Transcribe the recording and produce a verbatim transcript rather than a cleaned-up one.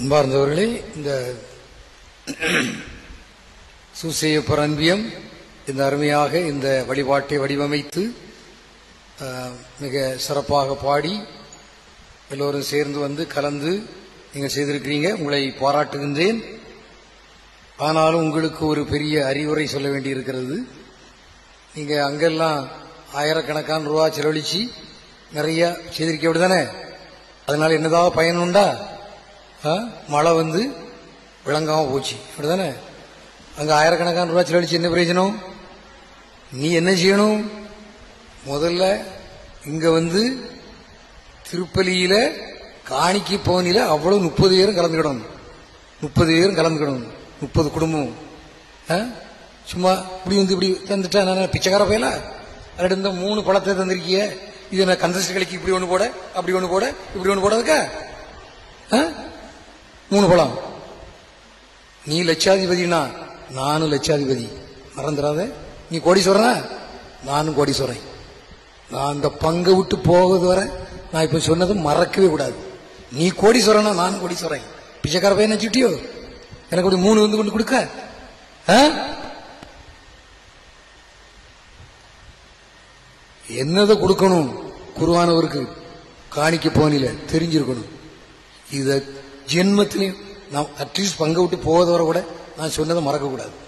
அன்பார்ந்தவர்களே, இந்த சூசையப்பர் அன்பியம் இந்த அருமையாக இந்த வழிபாட்டை வடிவமைத்து மிக சிறப்பாக பாடி எல்லோரும் சேர்ந்து வந்து கலந்து நீங்கள் செய்திருக்கிறீங்க. உங்களை பாராட்டுகின்றேன். ஆனாலும் உங்களுக்கு ஒரு பெரிய அறிவுரை சொல்ல வேண்டியிருக்கிறது. நீங்கள் அங்கெல்லாம் ஆயிரக்கணக்கான ரூபா செலவழிச்சு நிறைய செய்திருக்க விடுதானே, அதனால என்னதாவது பயன் உண்டா? மழை வந்து விளங்காம போச்சு அப்படிதானே. அங்க ஆயிரக்கணக்கான ரூபாய் செலவழிச்சு என்ன பிரயோஜனம்? நீ என்ன செய்யணும்? முதல்ல இங்க வந்து திருப்பலியில காணிக்கு போனில அவ்வளவு முப்பது பேரும் கலந்துக்கிடணும். முப்பது பேரும் கலந்துக்கிடணும். முப்பது குடும்பம் சும்மா இப்படி வந்து இப்படி தந்துட்டா நான் பிச்சைக்கார போயல அதில் இருந்த மூணு பழத்தை தந்திருக்கிய. இது நான் கந்தச கலைக்கு இப்படி ஒண்ணு போட, அப்படி ஒண்ணு போட, இப்படி ஒண்ணு போடாதுக்கா மூணு பழம். நீ லட்சாதிபதினா நானும் லட்சாதிபதி, மறந்துடாத. நீ கோடீஸ்வரனா நானும் கோடீஸ்வரன். நான் அந்த பங்கை விட்டு போவது வர நான் இப்ப சொன்னது மறக்கவே கூடாது. நீ கோடீஸ்வரனா நானும் கோடீஸ்வரன். பிச்சைக்கார பையன் நினைச்சுட்டியோ? எனக்கு ஒரு மூணு வந்து கொண்டு கொடுக்க. என்னதை கொடுக்கணும்? குருவானவருக்கு காணிக்க போனில தெரிஞ்சிருக்கணும். இத ஜென்மத்திலையும் நான் அட்லீஸ்ட் பங்கு விட்டு போவதோட கூட நான் சொன்னதை மறக்க கூடாது.